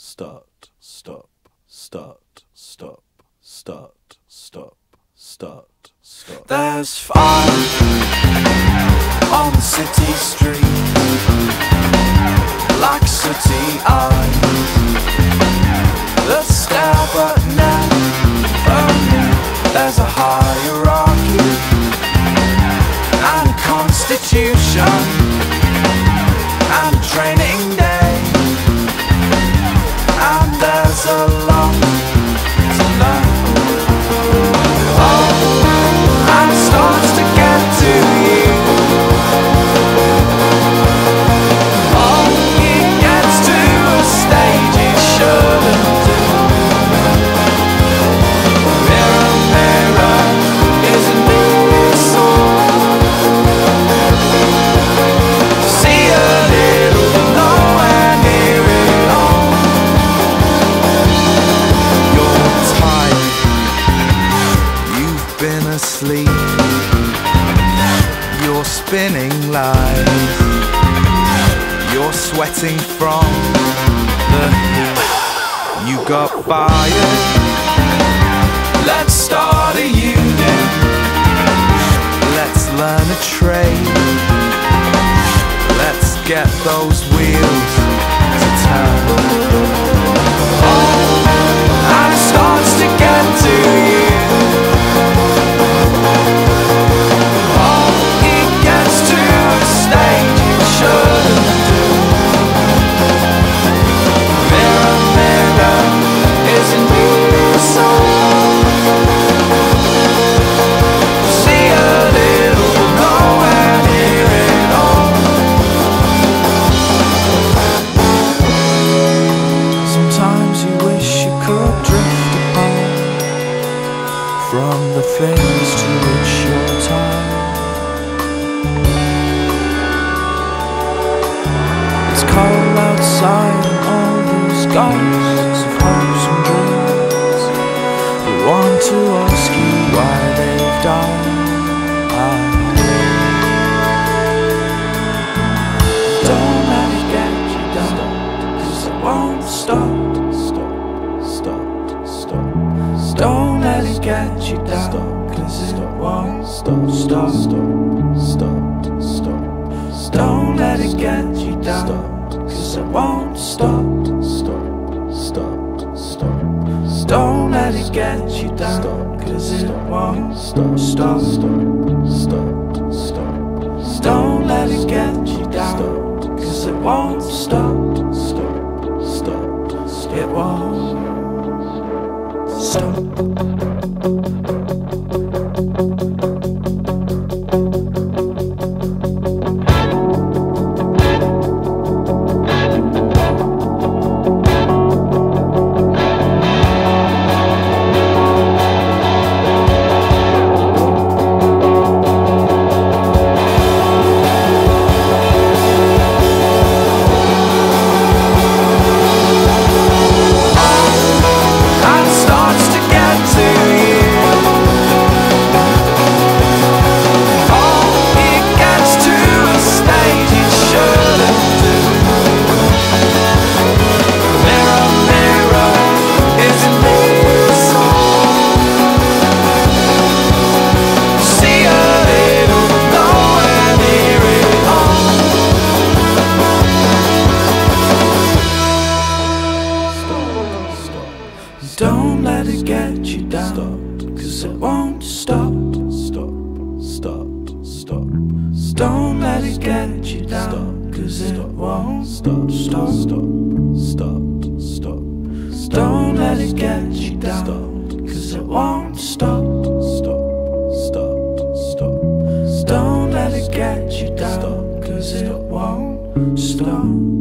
start, stop, start, stop, start, stop, start, stop. There's fire on the city street, like sooty eyes that stare but never meet. There's a hierarchy and a constitution and a training day, and there's a lot to learn. And it starts to get to you. Oh, it gets to a stage it shouldn't do. Mirror, mirror, isn't this all? See a little, nowhere near it all. You're tired, you've been asleep, you're spinning lies, you're sweating from the heat. You got fired, let's start a union, let's learn a trade, let's get those wheels to turn. Oh, and it starts to get to you. Oh, it gets to a stage it shouldn't do. Mirror, mirror, isn't this all? See a little, nowhere near it all. Sometimes you wish you could drift apart from the things to which you're tied. It's cold outside and all those ghosts of hopes and dreams who want to ask you why they've died. Don't let it get you down, 'cause it won't stop. Don't let it get you down, 'cause it won't stop. Don't let it get you down, 'cause it won't stop. Don't let it get you down, 'cause it won't stop. Don't let it get you down, 'cause it won't stop. It won't stop. Don't let it get you down, 'cause it won't stop. Don't let it get you down, 'cause it won't stop. Don't let it get you down, 'cause it won't stop. Don't let it get you down, 'cause it won't stop.